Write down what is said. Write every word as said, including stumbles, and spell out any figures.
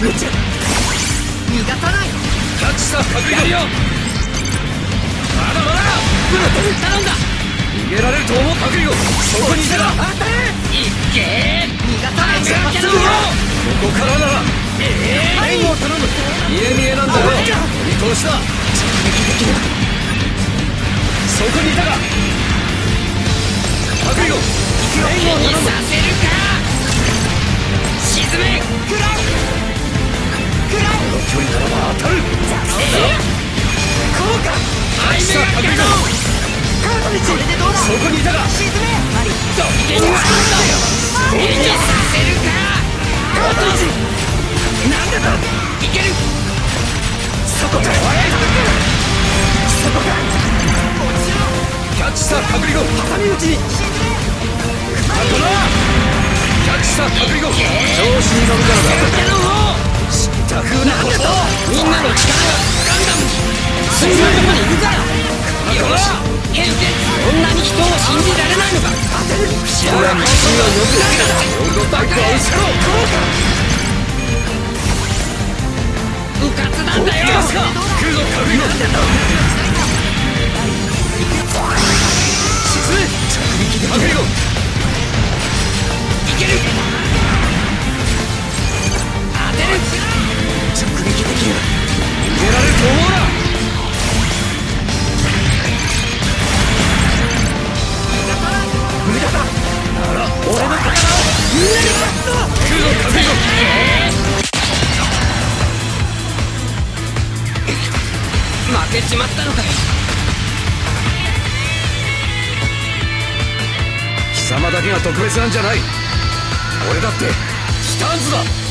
逃がさない。 キャッチしたかやるよ。まだまだブロテル頼んだ。 逃げられると思う。パクリゴそこにいたら当たれ。いっけー。逃がさない。 ここからならええ援護を頼む。 見え見えなんだよ。見通しだ。そこにいたかパクリゴ。 援護を頼む。させるか。沈め。食らう食らう。 この距離ならば当たる。 えこうか。 キャッチしたパクリゴ。 カードにこれでどうだ。 そこにいたか沈め。ドッキングハンド。援護させるか。カードいち。なんでだ。いける。そこか。そこか。 キャッチしたパクリゴ。 挟み撃ちに。 あとなキャッチしたパクリゴ。調子に乗るからだ。 キャノン砲。 知った風なこと。 みんなの力がガンダムすごいとこにいるからよし変ってそんなに人を信じられないのか。当てる。知らない道を呼ぶだけだ。 オールドバックは後ろ。 うかつなんだよ。 来るぞパクリゴ。沈め。着撃でパクリゴ。 いける。当てる。直撃できる。 逃げられると思うな。 無駄だ。 なら俺の力をみんなに渡すぞ。 来るぞパクリゴ。 負けちまったのかよ。 貴様だけが特別なんじゃない。俺だってティターンズだ。